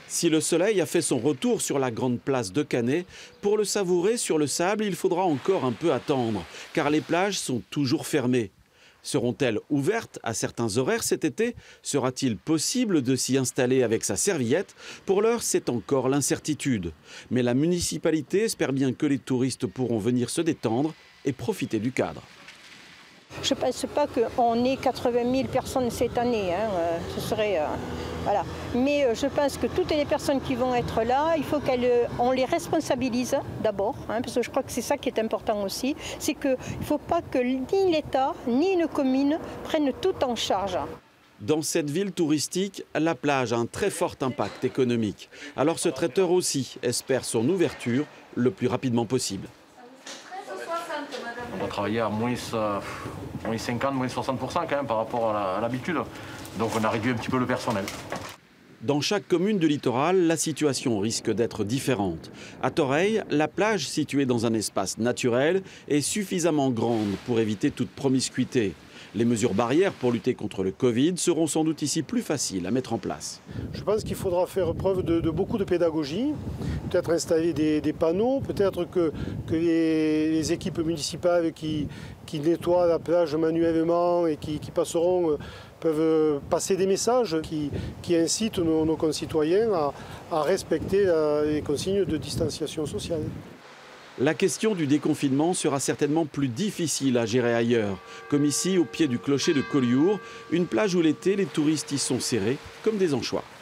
Si le soleil a fait son retour sur la grande place de Canet, pour le savourer sur le sable, il faudra encore un peu attendre, car les plages sont toujours fermées. Seront-elles ouvertes à certains horaires cet été? Sera-t-il possible de s'y installer avec sa serviette? Pour l'heure, c'est encore l'incertitude. Mais la municipalité espère bien que les touristes pourront venir se détendre et profiter du cadre. Je ne pense pas qu'on ait 80 000 personnes cette année. Ce serait, voilà. Mais je pense que toutes les personnes qui vont être là, il faut qu'on les responsabilise d'abord, parce que je crois que c'est ça qui est important aussi. C'est qu'il ne faut pas que ni l'État ni une commune prennent tout en charge. Dans cette ville touristique, la plage a un très fort impact économique. Alors ce traiteur aussi espère son ouverture le plus rapidement possible. On va travailler à moins 50, moins 60% quand même par rapport à l'habitude. Donc on a réduit un petit peu le personnel. Dans chaque commune du littoral, la situation risque d'être différente. À Toreil, la plage située dans un espace naturel est suffisamment grande pour éviter toute promiscuité. Les mesures barrières pour lutter contre le Covid seront sans doute ici plus faciles à mettre en place. Je pense qu'il faudra faire preuve de beaucoup de pédagogie, peut-être installer des panneaux, peut-être que les équipes municipales qui nettoient la plage manuellement et qui passeront peuvent passer des messages qui incitent nos concitoyens à respecter les consignes de distanciation sociale. La question du déconfinement sera certainement plus difficile à gérer ailleurs, comme ici au pied du clocher de Collioure, une plage où l'été les touristes y sont serrés comme des anchois.